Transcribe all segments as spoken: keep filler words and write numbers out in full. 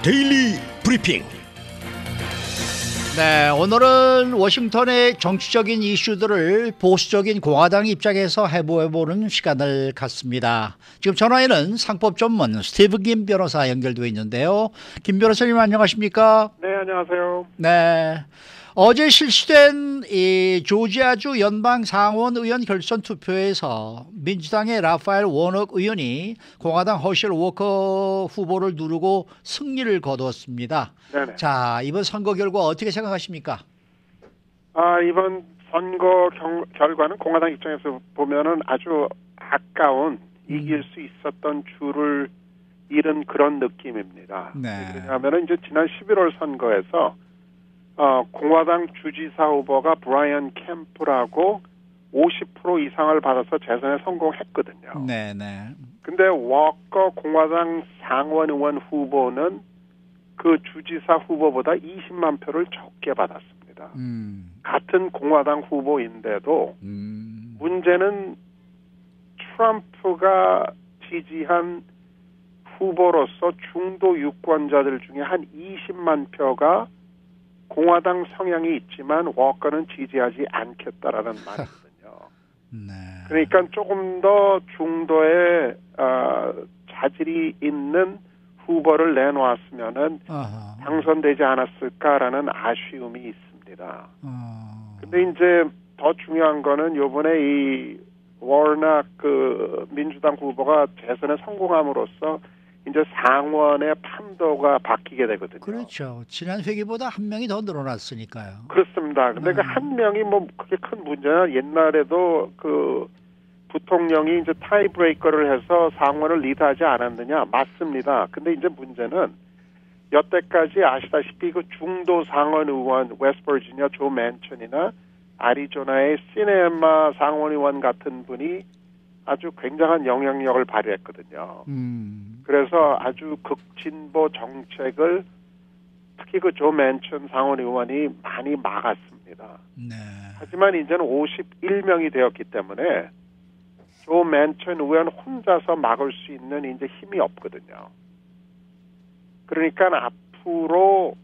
데일리 브리핑. 네, 오늘은 워싱턴의 정치적인 이슈들을 보수적인 공화당 입장에서 해보해보는 시간을 갖습니다. 지금 전화에는 상법 전문 스티브 김 변호사 연결되어 있는데요. 김 변호사님 안녕하십니까? 네, 안녕하세요. 네, 어제 실시된 이 조지아주 연방 상원 의원 결선 투표에서 민주당의 라파엘 워낙 의원이 공화당 허실 워커 후보를 누르고 승리를 거두었습니다. 네네. 자, 이번 선거 결과 어떻게 생각하십니까? 아, 이번 선거 경, 결과는 공화당 입장에서 보면은 아주 아까운 음. 이길 수 있었던 줄을 잃은 그런 느낌입니다. 네. 왜냐하면은 이제 지난 십일월 선거에서 어, 공화당 주지사 후보가 브라이언 캠프라고 오십 퍼센트 이상을 받아서 재선에 성공했거든요. 네, 네. 근데 워커 공화당 상원 의원 후보는 그 주지사 후보보다 이십만 표를 적게 받았습니다. 음. 같은 공화당 후보인데도 음. 문제는 트럼프가 지지한 후보로서 중도 유권자들 중에 한 이십만 표가 공화당 성향이 있지만 워커는 지지하지 않겠다라는 말이거든요. 네. 그러니까 조금 더 중도에 어, 자질이 있는 후보를 내놓았으면은 어허. 당선되지 않았을까라는 아쉬움이 있습니다. 어. 근데 이제 더 중요한 거는 요번에 이 워낙 그 민주당 후보가 재선에 성공함으로써 이제 상원의 판도가 바뀌게 되거든요. 그렇죠. 지난 회기보다 한 명이 더 늘어났으니까요. 그렇습니다. 근데 그 한 명이 뭐 그게 큰 문제야. 옛날에도 그 부통령이 이제 타이브레이커를 해서 상원을 리드하지 않았느냐? 맞습니다. 근데 이제 문제는 여태까지 아시다시피 그 중도 상원 의원, 웨스트버지니아 조 맨천이나 애리조나의 시네마 상원 의원 같은 분이 아주 굉장한 영향력을 발휘했거든요. 음. 그래서 아주 극진보 정책을 특히 그 조 맨천 상원 의원이 많이 막았습니다. 네. 하지만 이제는 오십일 명이 되었기 때문에 조 맨천 의원 혼자서 막을 수 있는 이제 힘이 없거든요. 그러니까 앞으로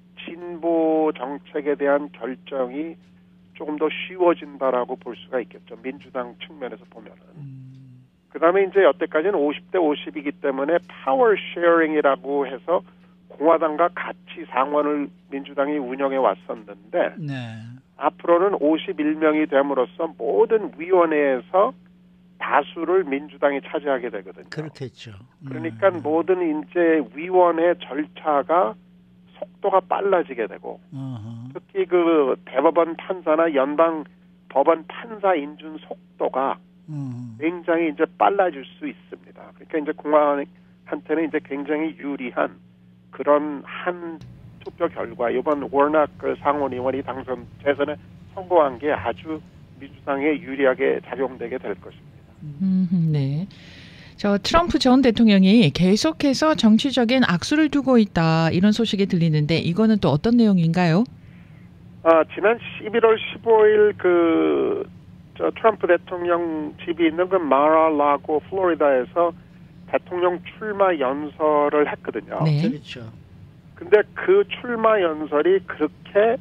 진보 정책에 대한 결정이 조금 더 쉬워진다라고 볼 수가 있겠죠. 민주당 측면에서 보면은. 음. 그 다음에 이제 여태까지는 오십 대 오십이기 때문에 파워 쉐어링이라고 해서 공화당과 같이 상원을 민주당이 운영해 왔었는데 네. 앞으로는 오십일 명이 됨으로써 모든 위원회에서 다수를 민주당이 차지하게 되거든요. 그렇겠죠. 그러니까 음. 모든 이제 위원회 절차가 속도가 빨라지게 되고 어허. 특히 그 대법원 판사나 연방 법원 판사 인준 속도가 음. 굉장히 이제 빨라질 수 있습니다. 그러니까 이제 공화당한테는 이제 굉장히 유리한 그런 한 투표 결과 이번 워낙 그 상원 의원이 당선 재선에 성공한 게 아주 민주당에 유리하게 작용되게 될 것입니다. 음, 네. 저 트럼프 전 대통령이 계속해서 정치적인 악수를 두고 있다 이런 소식이 들리는데 이거는 또 어떤 내용인가요? 아, 지난 십일월 십오일 그 저 트럼프 대통령 집이 있는 그 마라라고 플로리다에서 대통령 출마 연설을 했거든요. 네. 그렇죠. 근데 그 출마 연설이 그렇게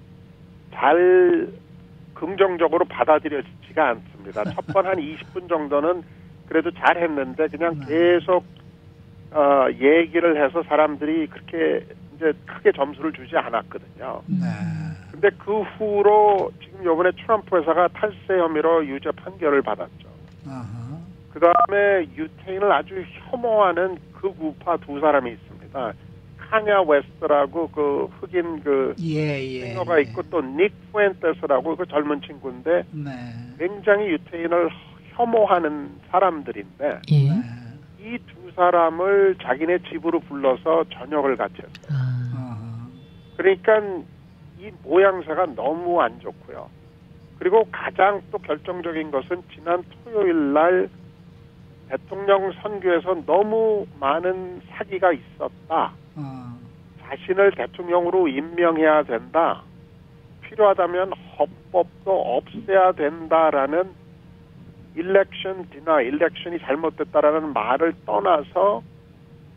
잘 긍정적으로 받아들여지지가 않습니다. 첫 번 한 이십 분 정도는 그래도 잘 했는데 그냥 계속 어, 얘기를 해서 사람들이 그렇게 이제 크게 점수를 주지 않았거든요. 네. 근데 그 후로 지금 이번에 트럼프 회사가 탈세 혐의로 유죄 판결을 받았죠. 어허. 그 다음에 유태인을 아주 혐오하는 극우파 두 사람이 있습니다. 카냐 웨스트라고 그 흑인 그 예, 예. 싱어가 있고 또 닉 푸엔테스라고 그 젊은 친구인데 네. 굉장히 유태인을 혐오하는 사람들인데 예. 네. 이 두 사람을 자기네 집으로 불러서 저녁을 같이 했어요. 아. 어허. 그러니까 이 모양새가 너무 안 좋고요. 그리고 가장 또 결정적인 것은 지난 토요일 날 대통령 선거에서 너무 많은 사기가 있었다. 어. 자신을 대통령으로 임명해야 된다. 필요하다면 헌법도 없애야 된다라는 일렉션 디나, 일렉션이 잘못됐다라는 말을 떠나서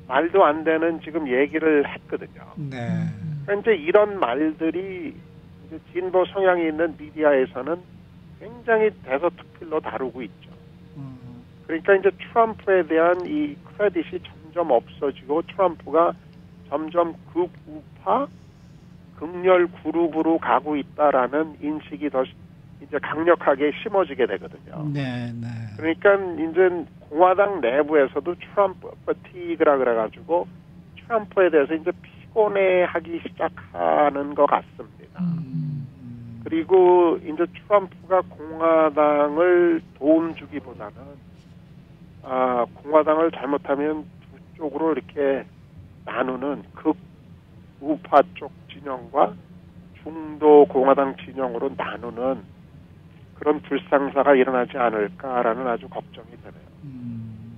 말도 안 되는 지금 얘기를 했거든요. 네. 그러니까 이제 이런 말들이 이제 진보 성향이 있는 미디어에서는 굉장히 대서특필로 다루고 있죠. 음. 그러니까 이제 트럼프에 대한 이 크레딧이 점점 없어지고 트럼프가 점점 극우파 극렬 그룹으로 가고 있다라는 인식이 더 이제 강력하게 심어지게 되거든요. 네, 네. 그러니까 이제 공화당 내부에서도 트럼프 퍼티그라 그래가지고 트럼프에 대해서 이제 피곤해하기 시작하는 것 같습니다. 음. 그리고 이제 트럼프가 공화당을 도움 주기보다는 아 공화당을 잘못하면 두 쪽으로 이렇게 나누는 극우파 쪽 진영과 중도 공화당 진영으로 나누는 그런 불상사가 일어나지 않을까라는 아주 걱정이 되네요. 음,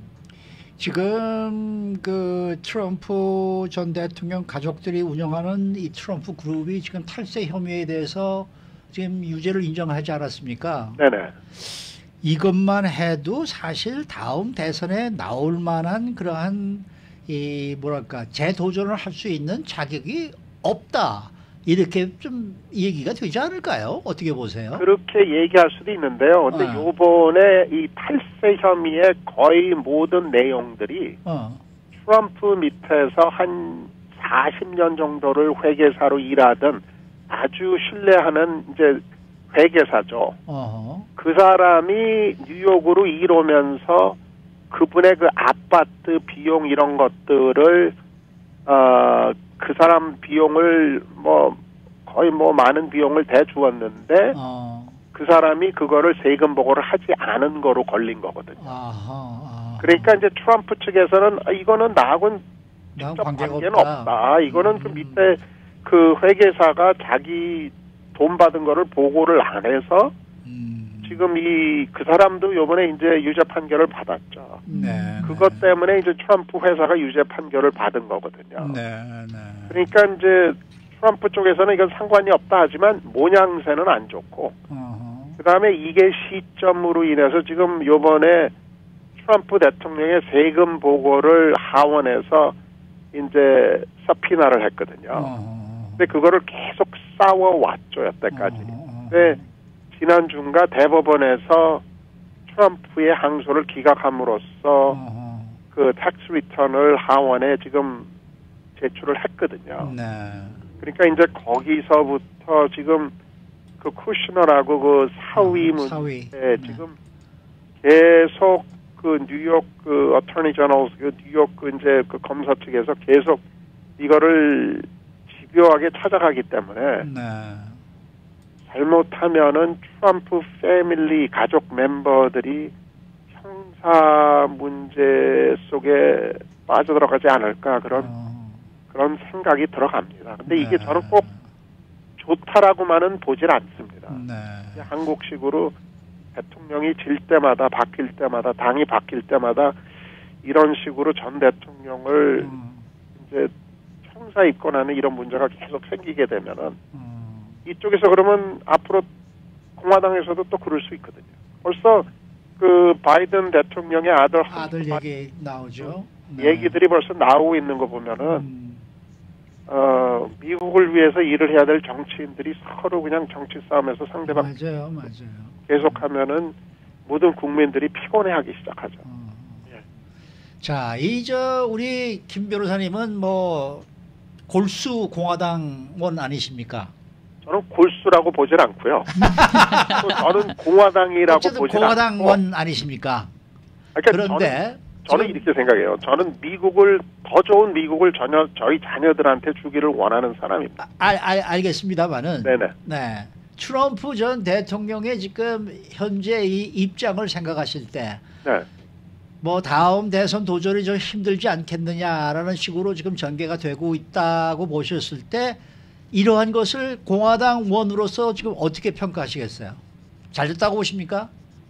지금 그 트럼프 전 대통령 가족들이 운영하는 이 트럼프 그룹이 지금 탈세 혐의에 대해서 지금 유죄를 인정하지 않았습니까? 네네. 이것만 해도 사실 다음 대선에 나올 만한 그러한 이 뭐랄까 재도전을 할 수 있는 자격이 없다. 이렇게 좀 얘기가 되지 않을까요? 어떻게 보세요? 그렇게 얘기할 수도 있는데요. 근데 어. 요번에 이 탈세 혐의의 거의 모든 내용들이 어. 트럼프 밑에서 한 사십 년 정도를 회계사로 일하던 아주 신뢰하는 이제 회계사죠. 어허. 그 사람이 뉴욕으로 일 오면서 그분의 그 아파트 비용 이런 것들을 어, 그 사람 비용을 뭐 거의 뭐 많은 비용을 대주었는데 어. 그 사람이 그거를 세금 보고를 하지 않은 거로 걸린 거거든요. 아하. 아하. 그러니까 이제 트럼프 측에서는 아, 이거는 나하고는 난 직접 관계가 관계는 없다. 없다. 이거는 음. 그 밑에 그 회계사가 자기 돈 받은 거를 보고를 안 해서 음. 지금 이 그 사람도 요번에 이제 유죄 판결을 받았죠. 네. 그것 네. 때문에 이제 트럼프 회사가 유죄 판결을 받은 거거든요. 네. 네. 그러니까 이제 트럼프 쪽에서는 이건 상관이 없다 하지만 모양새는 안 좋고 어허. 그다음에 이게 시점으로 인해서 지금 요번에 트럼프 대통령의 세금 보고를 하원에서 이제 서피나를 했거든요. 어허. 근데 그거를 계속 싸워왔죠, 여태까지. 어허. 근데 지난 주인가 대법원에서 트럼프의 항소를 기각함으로써 어허. 그 텍스 리턴을 하원에 지금 제출을 했거든요. 네. 그러니까 이제 거기서부터 지금 그 쿠셔너라고 그 사위 어, 문제 사위. 에 네. 지금 계속 그 뉴욕 그 어터니 저널 그 뉴욕 그 이제 그 검사 측에서 계속 이거를 집요하게 찾아가기 때문에 네. 잘못하면은 트럼프 패밀리 가족 멤버들이 형사 문제 속에 빠져들어가지 않을까 그런 어. 그런 생각이 들어갑니다. 근데 이게 네. 저는 꼭 좋다라고만은 보질 않습니다. 네. 한국식으로 대통령이 질 때마다 바뀔 때마다 당이 바뀔 때마다 이런 식으로 전 대통령을 음. 이제 형사 입건하는 이런 문제가 계속 생기게 되면은 음. 이쪽에서 그러면 앞으로 공화당에서도 또 그럴 수 있거든요. 벌써 그 바이든 대통령의 아들 아들 얘기 나오죠. 네. 얘기들이 벌써 나오고 있는 거 보면은 음. 어 미국을 위해서 일을 해야 될 정치인들이 서로 그냥 정치 싸움에서 상대방 맞아요, 맞아요. 계속하면은 모든 국민들이 피곤해하기 시작하죠. 어. 예. 자, 이 저 우리 김 변호사님은 뭐 골수 공화당원 아니십니까? 저는 골수라고 보질 않고요. 또 저는 공화당이라고 어쨌든 보질 공화당원 않고. 아니십니까? 그러니까 그런데 저는, 저는 지금- 이렇게 생각해요. 저는 미국을 더 좋은 미국을 전혀 저희 자녀들한테 주기를 원하는 사람입니다. 알, 알, 알겠습니다만은 네네. 네. 트럼프 전 대통령의 지금 현재 이 입장을 생각하실 때 네. 뭐 다음 대선 도전이 좀 힘들지 않겠느냐라는 식으로 지금 전개가 되고 있다고 보셨을 때 이러한 것을 공화당 원으로서 지금 어떻게 평가하시겠어요? 잘 됐다고 보십니까?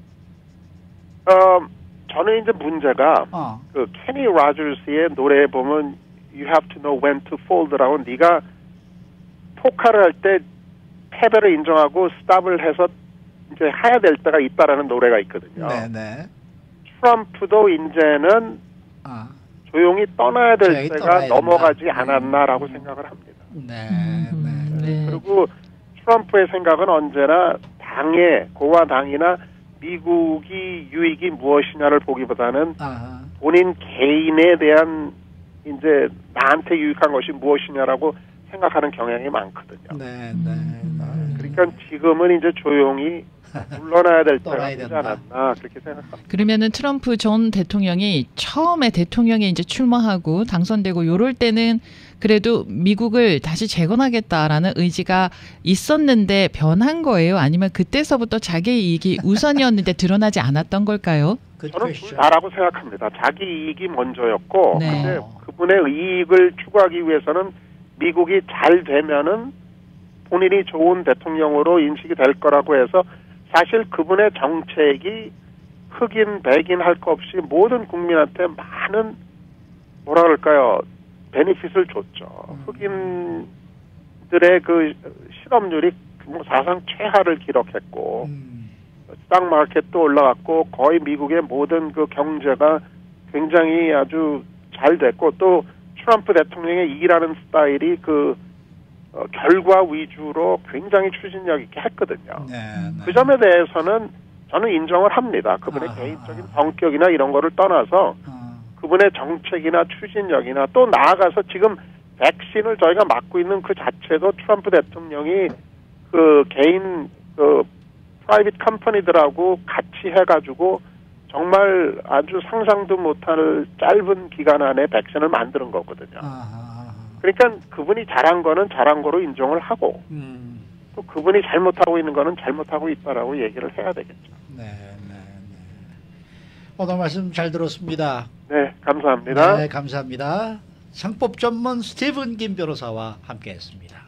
어, 저는 이제 문제가 어. 그 케니 로저스의 노래에 보면 You have to know when to fold라고 네가 포카를 할 때 패배를 인정하고 스탑을 해서 이제 해야 될 때가 있다라는 노래가 있거든요. 네네. 트럼프도 이제는 아. 조용히 떠나야 될 조용히 때가 떠나야 넘어가지 된다. 않았나라고 생각을 합니다. 네, 음, 네. 네. 그리고 트럼프의 생각은 언제나 당의 공화당이나 미국이 유익이 무엇이냐를 보기보다는 아하. 본인 개인에 대한 이제 나한테 유익한 것이 무엇이냐라고 생각하는 경향이 많거든요. 네, 네, 네. 그러니까 지금은 이제 조용히 물러나야 될 때가 떠나야 되지 된다. 않았나 그렇게 생각합니다. 그러면은 트럼프 전 대통령이 처음에 대통령에 이제 출마하고 당선되고 요럴 때는 그래도 미국을 다시 재건하겠다라는 의지가 있었는데 변한 거예요? 아니면 그때서부터 자기 이익이 우선이었는데 드러나지 않았던 걸까요? 그 저는 퀘스천. 둘 다라고 생각합니다. 자기 이익이 먼저였고 네. 근데 그분의 이익을 추구하기 위해서는 미국이 잘 되면은 본인이 좋은 대통령으로 인식이 될 거라고 해서 사실 그분의 정책이 흑인, 백인 할 거 없이 모든 국민한테 많은 뭐라 그럴까요? 베니핏을 줬죠. 흑인들의 그 실업률이 뭐 사상 최하를 기록했고 음. 스탁 마켓도 올라갔고 거의 미국의 모든 그 경제가 굉장히 아주 잘 됐고 또 트럼프 대통령의 일하는 스타일이 그 어, 결과 위주로 굉장히 추진력 있게 했거든요. 네, 네. 그 점에 대해서는 저는 인정을 합니다. 그분의 아. 개인적인 성격이나 이런 거를 떠나서 어. 그분의 정책이나 추진력이나 또 나아가서 지금 백신을 저희가 맞고 있는 그 자체도 트럼프 대통령이 그 개인 그 프라이빗 컴퍼니들하고 같이 해가지고 정말 아주 상상도 못할 짧은 기간 안에 백신을 만드는 거거든요. 아하. 그러니까 그분이 잘한 거는 잘한 거로 인정을 하고 음. 또 그분이 잘못하고 있는 거는 잘못하고 있다라고 얘기를 해야 되겠죠. 네, 네, 네. 오늘 말씀 잘 들었습니다. 네, 감사합니다. 네, 감사합니다. 상법 전문 스티븐 김 변호사와 함께했습니다.